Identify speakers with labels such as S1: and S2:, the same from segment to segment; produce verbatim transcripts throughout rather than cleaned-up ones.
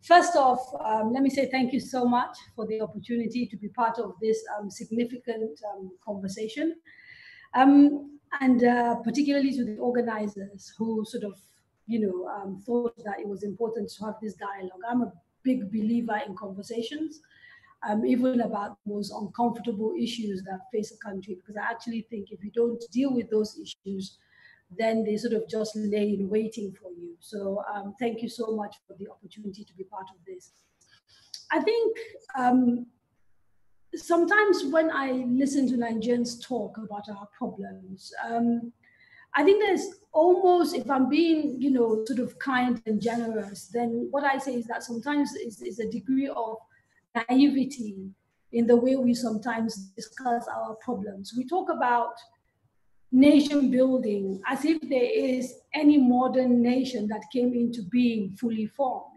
S1: First off, um, let me say thank you so much for the opportunity to be part of this um, significant um, conversation. Um, and uh, particularly to the organizers who sort of, you know, um, thought that it was important to have this dialogue. I'm a big believer in conversations, um, even about those uncomfortable issues that face a country, because I actually think if you don't deal with those issues, then they sort of just lay in waiting for you. So um, thank you so much for the opportunity to be part of this. I think um, sometimes when I listen to Nigerians talk about our problems, um, I think there's almost, if I'm being, you know, sort of kind and generous, then what I say is that sometimes is, is a degree of naivety in the way we sometimes discuss our problems. We talk about nation building as if there is any modern nation that came into being fully formed.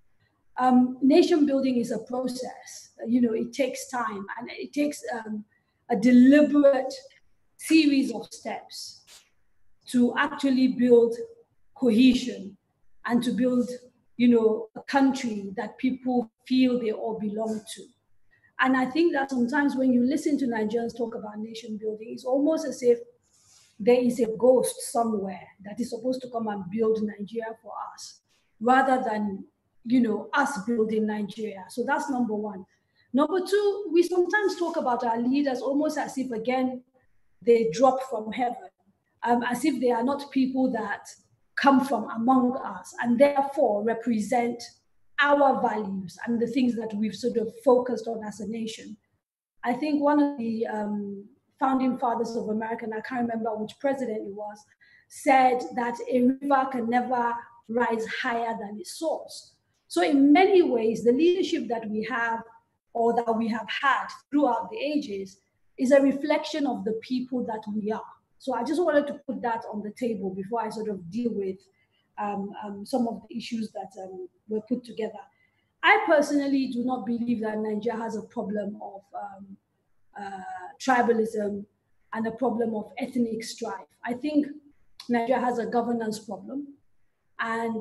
S1: Um, nation building is a process. You know, it takes time and it takes um, a deliberate series of steps to actually build cohesion and to build, you know, a country that people feel they all belong to. And I think that sometimes when you listen to Nigerians talk about nation building, it's almost as if there is a ghost somewhere that is supposed to come and build Nigeria for us, rather than, you know, us building Nigeria. So that's number one. Number two, we sometimes talk about our leaders almost as if, again, they drop from heaven, um, as if they are not people that come from among us and therefore represent our values and the things that we've sort of focused on as a nation. I think one of the um, founding fathers of America, and I can't remember which president it was, said that a river can never rise higher than its source. So in many ways, the leadership that we have or that we have had throughout the ages is a reflection of the people that we are. So I just wanted to put that on the table before I sort of deal with um, um, some of the issues that um, were put together. I personally do not believe that Nigeria has a problem of um, uh, tribalism and a problem of ethnic strife. I think Nigeria has a governance problem, and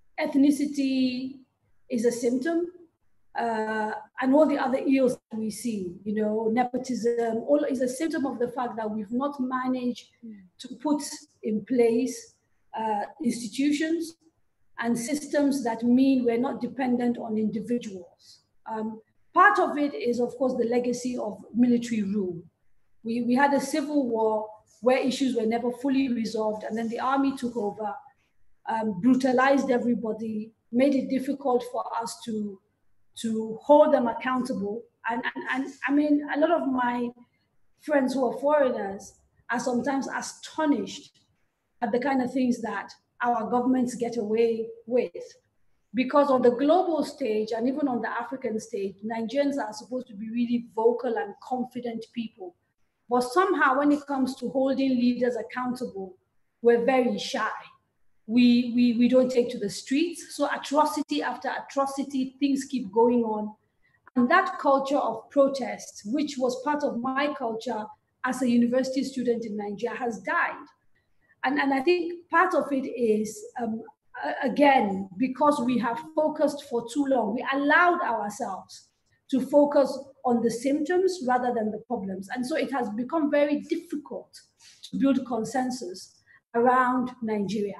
S1: ethnicity is a symptom, uh, and all the other ills that we see, you know, nepotism, all is a symptom of the fact that we've not managed to put in place uh, institutions and systems that mean we're not dependent on individuals. Um, part of it is, of course, the legacy of military rule. We, we had a civil war where issues were never fully resolved, and then the army took over, um, brutalized everybody, made it difficult for us to, to hold them accountable. And, and, and I mean, a lot of my friends who are foreigners are sometimes astonished at the kind of things that our governments get away with. Because on the global stage and even on the African stage, Nigerians are supposed to be really vocal and confident people. But somehow when it comes to holding leaders accountable, we're very shy. We, we, we don't take to the streets. So atrocity after atrocity, things keep going on. And that culture of protest, which was part of my culture as a university student in Nigeria, has died. And, and I think part of it is, um, again, because we have focused for too long, we allowed ourselves to focus on the symptoms rather than the problems. And so it has become very difficult to build consensus around Nigeria.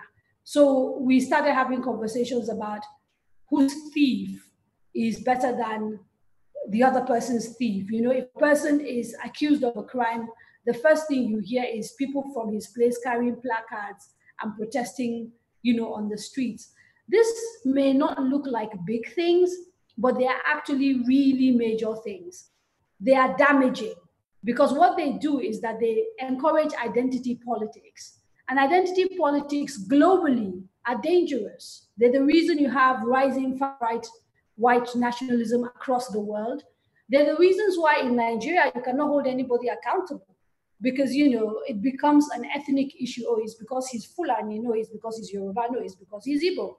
S1: So we started having conversations about whose thief is better than the other person's thief. You know, if a person is accused of a crime, the first thing you hear is people from his place carrying placards and protesting, you know, on the streets. This may not look like big things, but they are actually really major things. They are damaging because what they do is that they encourage identity politics. And identity politics globally are dangerous. They're the reason you have rising far-right white nationalism across the world. They're the reasons why in Nigeria you cannot hold anybody accountable, because, you know, it becomes an ethnic issue. Oh, it's because he's Fulani, no, it's because he's Yoruba, no, it's because he's Igbo.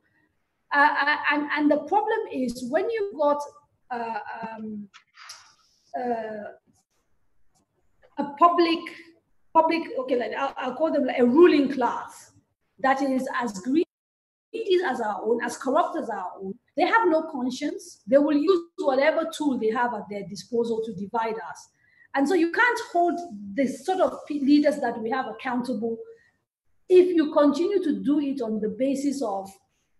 S1: Uh, and, and the problem is when you've got uh, um, uh, a public, public, okay, like I'll, I'll call them like a ruling class that is as greedy it as our own, as corrupt as our own. They have no conscience. They will use whatever tool they have at their disposal to divide us. And so you can't hold the sort of leaders that we have accountable if you continue to do it on the basis of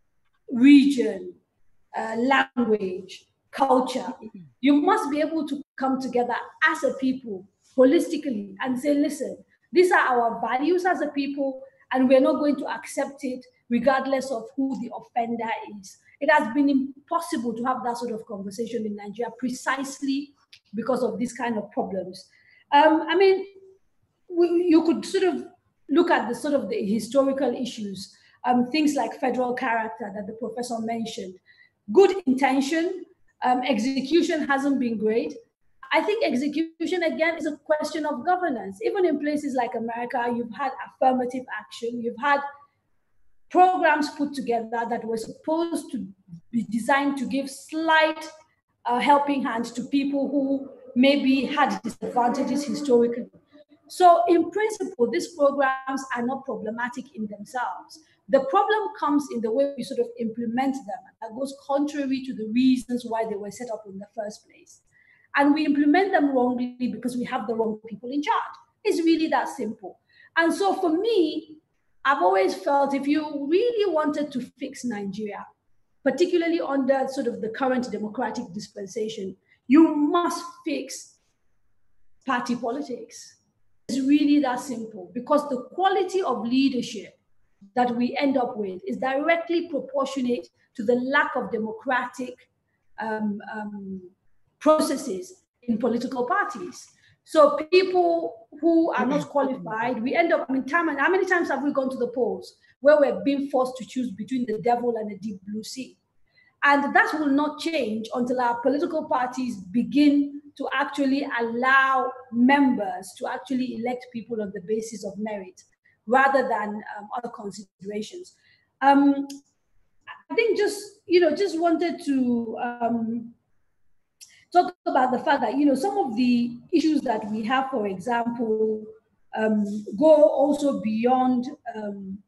S1: region, uh, language, culture. You must be able to come together as a people holistically and say, listen, these are our values as a people, and we're not going to accept it regardless of who the offender is. It has been impossible to have that sort of conversation in Nigeria precisely because of these kind of problems. Um, I mean, we, you could sort of look at the sort of the historical issues, um, things like federal character that the professor mentioned. Good intention, um, execution hasn't been great. I think execution, again, is a question of governance. Even in places like America, you've had affirmative action, you've had programs put together that were supposed to be designed to give slight uh, helping hand to people who maybe had disadvantages historically. So in principle, these programs are not problematic in themselves. The problem comes in the way we sort of implement them. That goes contrary to the reasons why they were set up in the first place. And we implement them wrongly because we have the wrong people in charge. It's really that simple. And so for me, I've always felt if you really wanted to fix Nigeria, particularly under sort of the current democratic dispensation, you must fix party politics. It's really that simple, because the quality of leadership that we end up with is directly proportionate to the lack of democratic um, um, processes in political parties. So people who are not qualified, we end up, I mean, time and how many times have we gone to the polls where we're being forced to choose between the devil and a deep blue sea? And that will not change until our political parties begin to actually allow members to actually elect people on the basis of merit rather than um, other considerations. Um, I think just, you know, just wanted to um, talk about the fact that, you know, some of the issues that we have, for example, um, go also beyond um,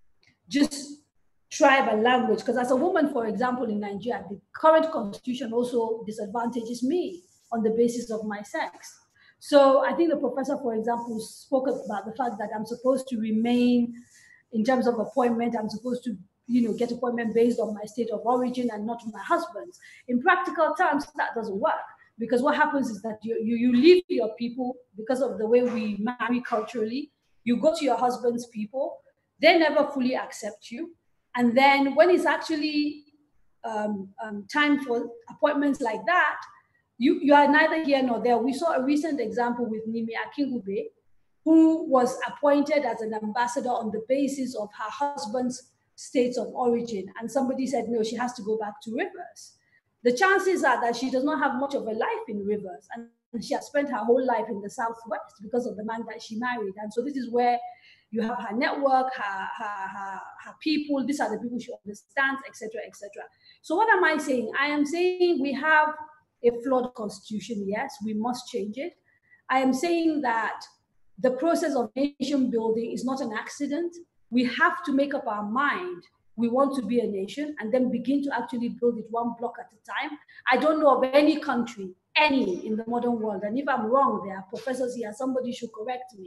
S1: just tribe and language. Because as a woman, for example, in Nigeria, the current constitution also disadvantages me on the basis of my sex. So I think the professor, for example, spoke about the fact that I'm supposed to remain, in terms of appointment, I'm supposed to, you know, get appointment based on my state of origin and not my husband's. In practical terms, that doesn't work, because what happens is that you, you, you leave your people because of the way we marry culturally. You go to your husband's people, they never fully accept you. And then when it's actually um, um, time for appointments like that, you, you are neither here nor there. We saw a recent example with Nimi Akingube, who was appointed as an ambassador on the basis of her husband's states of origin. And somebody said, no, she has to go back to Rivers. The chances are that she does not have much of a life in Rivers, and she has spent her whole life in the Southwest because of the man that she married. And so this is where you have her network, her, her, her, her people, these are the people she understands, et cetera, et cetera. So what am I saying? I am saying we have a flawed constitution, yes, we must change it. I am saying that the process of nation building is not an accident. We have to make up our mind we want to be a nation and then begin to actually build it one block at a time. I don't know of any country, any in the modern world, and if I'm wrong, there are professors here, somebody should correct me,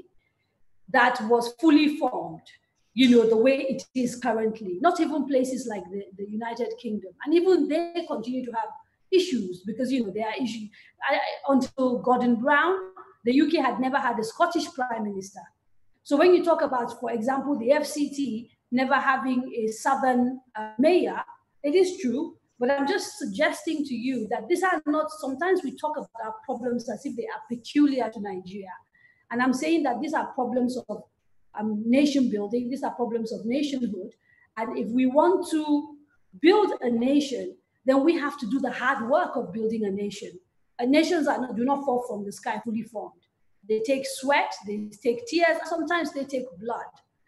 S1: that was fully formed, you know, the way it is currently. Not even places like the, the United Kingdom. And even they continue to have issues because, you know, there are issues. I, until Gordon Brown, the U K had never had a Scottish prime minister. So when you talk about, for example, the F C T never having a southern uh, mayor, it is true, but I'm just suggesting to you that these are not, sometimes we talk about our problems as if they are peculiar to Nigeria. And I'm saying that these are problems of um, nation building, these are problems of nationhood. And if we want to build a nation, then we have to do the hard work of building a nation. And nations are not, do not fall from the sky fully formed. They take sweat, they take tears, sometimes they take blood.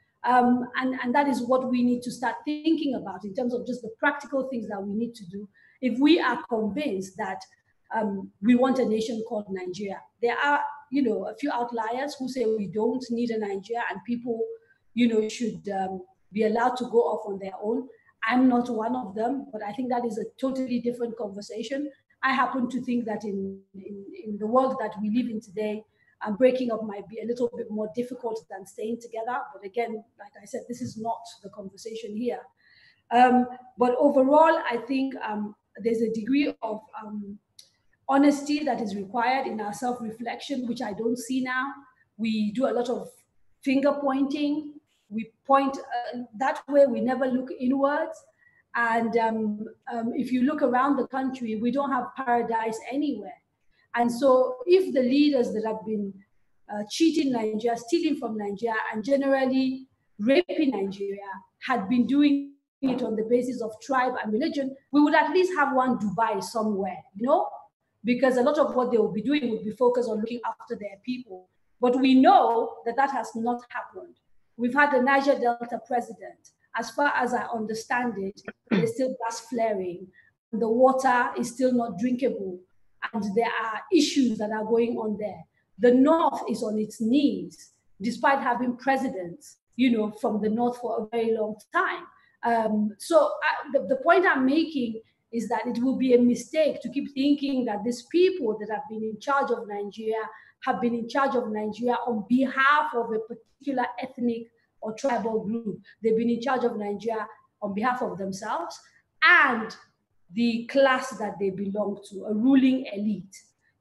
S1: Um, and, and that is what we need to start thinking about in terms of just the practical things that we need to do if we are convinced that um, we want a nation called Nigeria. There are, you know, a few outliers who say we don't need a Nigeria and people, you know, should um, be allowed to go off on their own. I'm not one of them, but I think that is a totally different conversation. I happen to think that in, in, in the world that we live in today, um, breaking up might be a little bit more difficult than staying together. But again, like I said, this is not the conversation here. Um, but overall, I think um, there's a degree of um, honesty that is required in our self-reflection, which I don't see now. We do a lot of finger pointing. We point uh, that way, we never look inwards. And um, um, if you look around the country, we don't have paradise anywhere. And so if the leaders that have been uh, cheating Nigeria, stealing from Nigeria, and generally raping Nigeria had been doing it on the basis of tribe and religion, we would at least have one Dubai somewhere, you know? Because a lot of what they will be doing would be focused on looking after their people. But we know that that has not happened. We've had the Niger Delta president. As far as I understand it, there's still gas flaring. The water is still not drinkable. And there are issues that are going on there. The North is on its knees, despite having presidents, you know, from the North for a very long time. Um, so I, the, the point I'm making is that it will be a mistake to keep thinking that these people that have been in charge of Nigeria have been in charge of Nigeria on behalf of a particular ethnic or tribal group. They've been in charge of Nigeria on behalf of themselves and the class that they belong to, a ruling elite.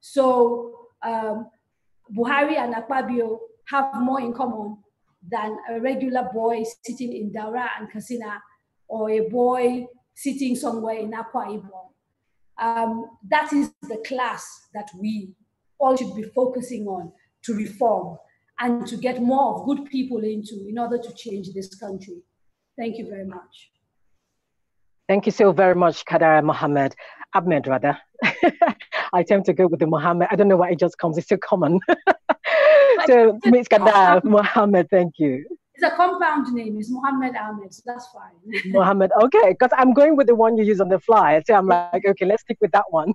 S1: So um, Buhari and Akpabio have more in common than a regular boy sitting in Daura and Katsina or a boy sitting somewhere in Akwa Ibom. Um, that is the class that we all should be focusing on to reform and to get more of good people into in order to change this country. Thank you very much.
S2: Thank you so very much, Kadara Mohammed. Ahmed, rather. I tend to go with the Mohammed. I don't know why it just comes. It's so common. So, Miz Kadara Mohammed, thank you.
S1: It's a compound name. It's Mohammed Ahmed, so that's fine.
S2: Mohammed, okay, because I'm going with the one you use on the fly. So I'm like, okay, let's stick with that one.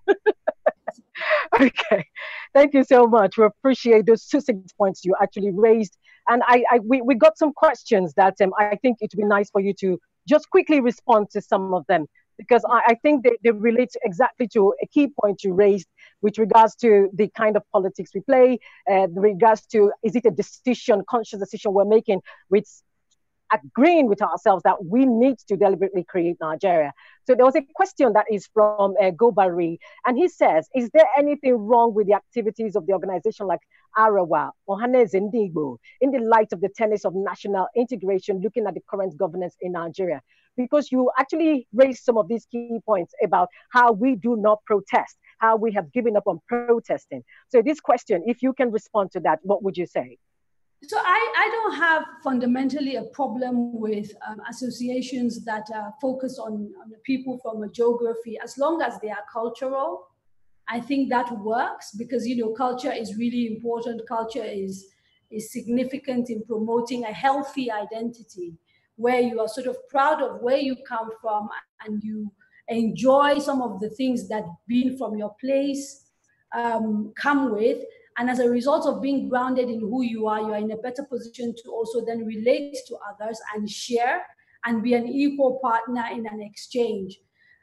S2: Okay, thank you so much. We appreciate those two six points you actually raised. And I, I we, we got some questions that um, I think it would be nice for you to just quickly respond to some of them, because I, I think they, they relate exactly to a key point you raised with regards to the kind of politics we play, uh, regards to, is it a decision, conscious decision we're making with agreeing with ourselves that we need to deliberately create Nigeria. So there was a question that is from uh, Gobari, and he says, is there anything wrong with the activities of the organization like Arawa or Hanez Ndigbo in the light of the tenets of national integration, looking at the current governance in Nigeria? Because you actually raised some of these key points about how we do not protest, how we have given up on protesting. So this question, if you can respond to that, what would you say?
S1: So I, I don't have fundamentally a problem with um, associations that uh, focus on, on the people from a geography, as long as they are cultural. I think that works because, you know, culture is really important. Culture is, is significant in promoting a healthy identity where you are sort of proud of where you come from and you enjoy some of the things that being from your place um, come with. And as a result of being grounded in who you are, you are in a better position to also then relate to others and share and be an equal partner in an exchange.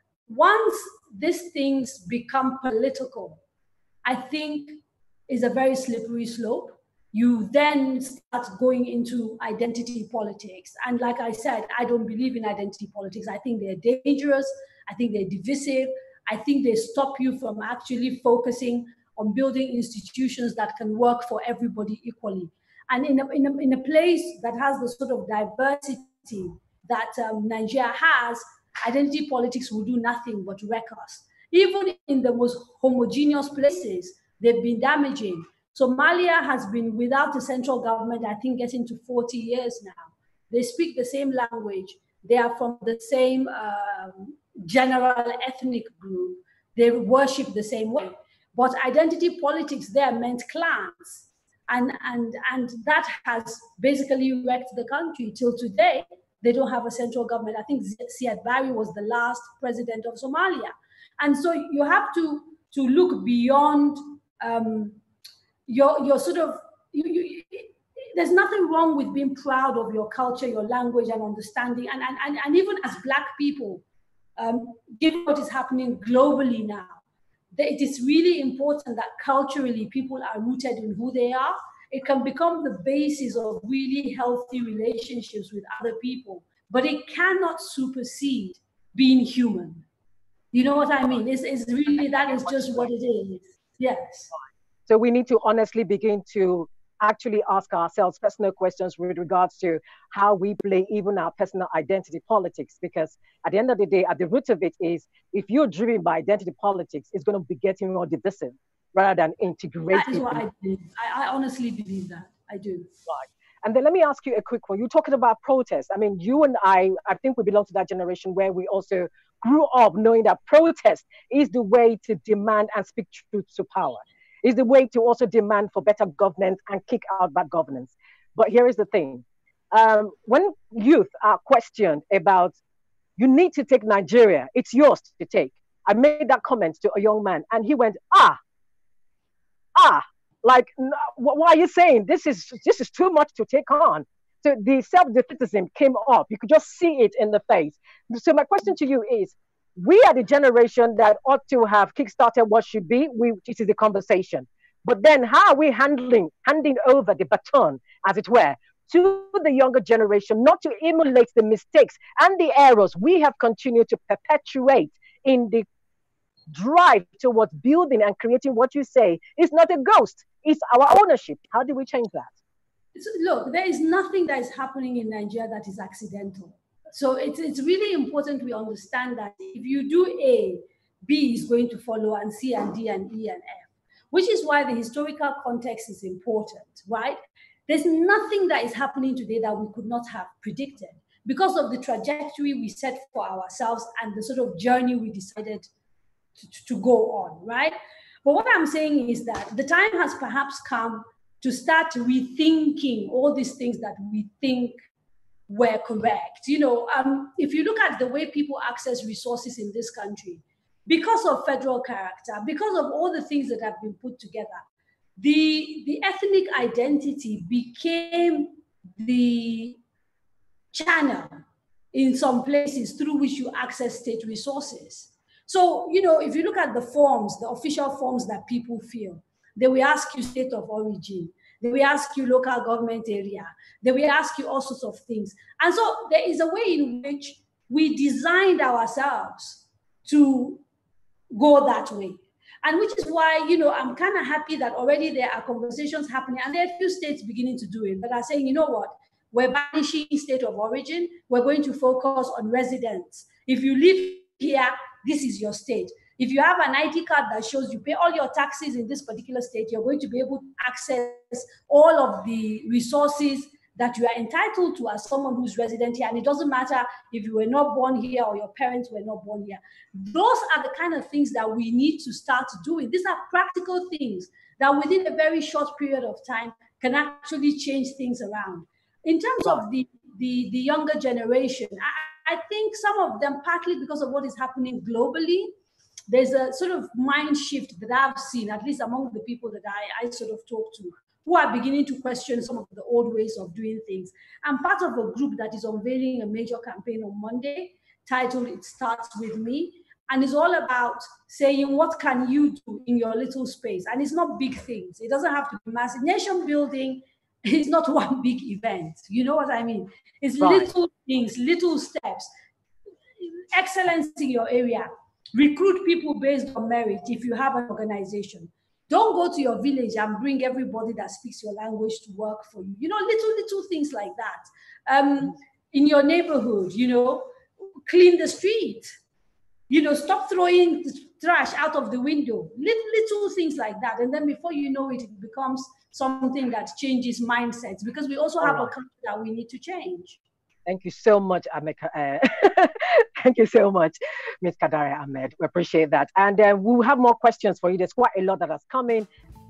S1: Once these things become political, I think is a very slippery slope. You then start going into identity politics. And like I said, I don't believe in identity politics. I think they're dangerous. I think they're divisive. I think they stop you from actually focusing on building institutions that can work for everybody equally. And in a, in a, in a place that has the sort of diversity that um, Nigeria has, identity politics will do nothing but wreck us. Even in the most homogeneous places, they've been damaging. Somalia has been without a central government, I think, getting to forty years now. They speak the same language. They are from the same um, general ethnic group. They worship the same way. But identity politics there meant clans. And, and, and that has basically wrecked the country. Till today, they don't have a central government. I think Siad Barre was the last president of Somalia. And so you have to, to look beyond um, your, your sort of, you, you, there's nothing wrong with being proud of your culture, your language, and understanding. And, and, and, and even as Black people, um, given what is happening globally now, it is really important that culturally people are rooted in who they are. It can become the basis of really healthy relationships with other people, but it cannot supersede being human. You know what I mean? It's, it's really, that is just what it is. Yes.
S2: So we need to honestly begin to actually ask ourselves personal questions with regards to how we play even our personal identity politics, because at the end of the day, at the root of it is, if you're driven by identity politics, it's going to be getting more divisive rather than integrating.
S1: That is what I believe. I, I honestly believe that. I do.
S2: Right. And then let me ask you a quick one. You're talking about protest. I mean, you and I, I think we belong to that generation where we also grew up knowing that protest is the way to demand and speak truth to power. Is the way to also demand for better governance and kick out bad governance. But here is the thing. Um, when youth are questioned about, you need to take Nigeria, it's yours to take. I made that comment to a young man and he went, ah, ah, like, what are you saying? This is, this is too much to take on. So the self-defeatism came up. You could just see it in the face. So my question to you is, we are the generation that ought to have kickstarted what should be, we, it is the conversation. But then how are we handling, handing over the baton, as it were, to the younger generation, not to emulate the mistakes and the errors we have continued to perpetuate in the drive towards building and creating what you say is not a ghost, it's our ownership. How do we change that?
S1: So look, there is nothing that is happening in Nigeria that is accidental. So it's, it's really important we understand that if you do A, B is going to follow, and C and D and E and F, which is why the historical context is important, right? There's nothing that is happening today that we could not have predicted because of the trajectory we set for ourselves and the sort of journey we decided to, to go on, right? But what I'm saying is that the time has perhaps come to start rethinking all these things that we think were correct. You know, um, if you look at the way people access resources in this country, because of federal character, because of all the things that have been put together, the, the ethnic identity became the channel in some places through which you access state resources. So, you know, if you look at the forms, the official forms that people fill, they will ask you state of origin. They will ask you local government area. They will ask you all sorts of things. And so there is a way in which we designed ourselves to go that way. And which is why, you know, I'm kind of happy that already there are conversations happening, and there are a few states beginning to do it, but are saying, you know what, we're banishing state of origin. We're going to focus on residents. If you live here, this is your state. If you have an I D card that shows you pay all your taxes in this particular state, you're going to be able to access all of the resources that you are entitled to as someone who's resident here. And it doesn't matter if you were not born here or your parents were not born here. Those are the kind of things that we need to start doing. These are practical things that within a very short period of time can actually change things around. In terms of the, the, the younger generation, I, I think some of them, partly because of what is happening globally, there's a sort of mind shift that I've seen, at least among the people that I, I sort of talk to, who are beginning to question some of the old ways of doing things. I'm part of a group that is unveiling a major campaign on Monday titled It Starts With Me. And it's all about saying, what can you do in your little space? And it's not big things. It doesn't have to be massive. Nation building is not one big event. You know what I mean? It's right. Little things, little steps. Excellence in your area. Recruit people based on merit if you have an organization. Don't go to your village and bring everybody that speaks your language to work for you. You know, little, little things like that. Um, in your neighborhood, you know, clean the street. You know, stop throwing trash out of the window. Little, little things like that. And then before you know it, it becomes something that changes mindsets, because we also have a culture that we need to change.
S2: Thank you so much, Ahmed. Uh, thank you so much, Miz Kadaria Ahmed. We appreciate that. And uh, we'll have more questions for you. There's quite a lot that has come in.